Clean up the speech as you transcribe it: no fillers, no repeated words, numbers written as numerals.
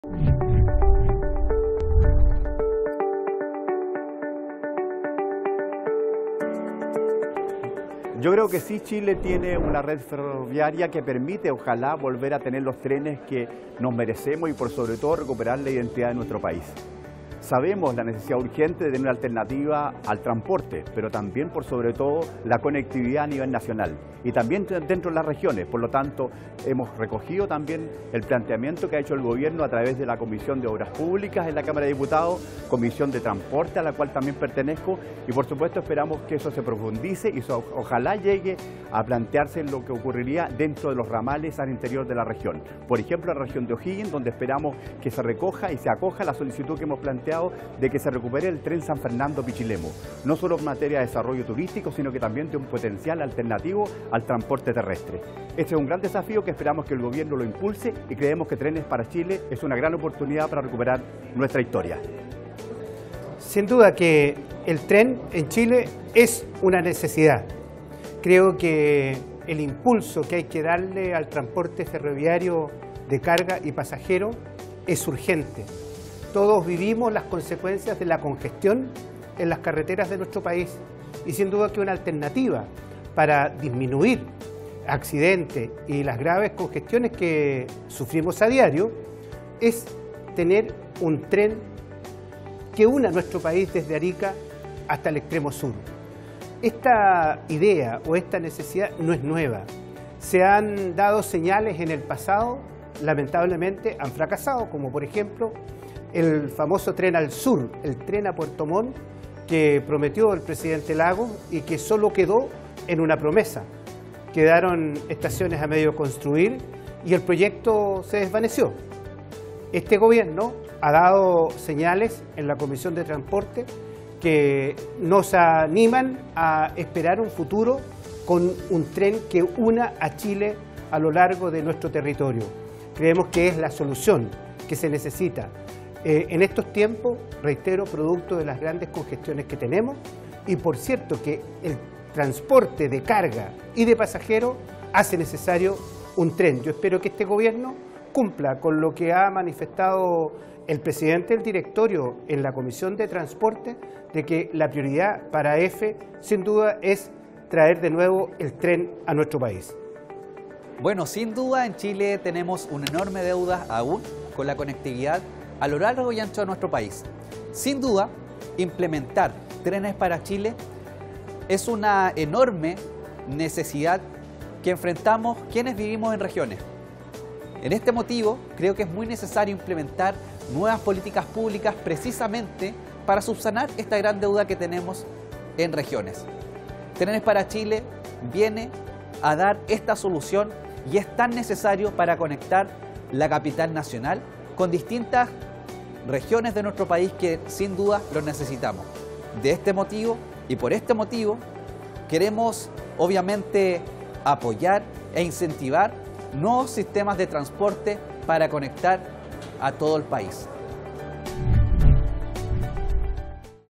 Yo creo que sí, Chile tiene una red ferroviaria que permite, ojalá, volver a tener los trenes que nos merecemos y por sobre todo recuperar la identidad de nuestro país. Sabemos la necesidad urgente de tener una alternativa al transporte, pero también, por sobre todo, la conectividad a nivel nacional y también dentro de las regiones. Por lo tanto, hemos recogido también el planteamiento que ha hecho el gobierno a través de la Comisión de Obras Públicas en la Cámara de Diputados, Comisión de Transporte, a la cual también pertenezco, y por supuesto esperamos que eso se profundice y ojalá llegue a plantearse lo que ocurriría dentro de los ramales al interior de la región. Por ejemplo, la región de O'Higgins, donde esperamos que se recoja y se acoja la solicitud que hemos planteado de que se recupere el tren San Fernando-Pichilemu, no solo en materia de desarrollo turístico, sino que también de un potencial alternativo al transporte terrestre. Este es un gran desafío que esperamos que el gobierno lo impulse y creemos que Trenes para Chile es una gran oportunidad para recuperar nuestra historia. Sin duda que el tren en Chile es una necesidad. Creo que el impulso que hay que darle al transporte ferroviario de carga y pasajero es urgente. Todos vivimos las consecuencias de la congestión en las carreteras de nuestro país y sin duda que una alternativa para disminuir accidentes y las graves congestiones que sufrimos a diario es tener un tren que una nuestro país desde Arica hasta el extremo sur. Esta idea o esta necesidad no es nueva. Se han dado señales en el pasado, lamentablemente han fracasado, como por ejemplo el famoso tren al sur, el tren a Puerto Montt, que prometió el presidente Lagos y que solo quedó en una promesa. Quedaron estaciones a medio construir y el proyecto se desvaneció. Este gobierno ha dado señales en la Comisión de Transporte que nos animan a esperar un futuro con un tren que una a Chile a lo largo de nuestro territorio. Creemos que es la solución que se necesita. En estos tiempos, reitero, producto de las grandes congestiones que tenemos y por cierto que el transporte de carga y de pasajeros hace necesario un tren. Yo espero que este gobierno cumpla con lo que ha manifestado el presidente del directorio en la Comisión de Transporte, de que la prioridad para EFE sin duda es traer de nuevo el tren a nuestro país. Bueno, sin duda en Chile tenemos una enorme deuda aún con la conectividad a lo largo y ancho de nuestro país. Sin duda, implementar Trenes para Chile es una enorme necesidad que enfrentamos quienes vivimos en regiones. En este motivo, creo que es muy necesario implementar nuevas políticas públicas precisamente para subsanar esta gran deuda que tenemos en regiones. Trenes para Chile viene a dar esta solución y es tan necesario para conectar la capital nacional con distintas regiones de nuestro país que sin duda lo necesitamos. De este motivo y por este motivo queremos obviamente apoyar e incentivar nuevos sistemas de transporte para conectar a todo el país.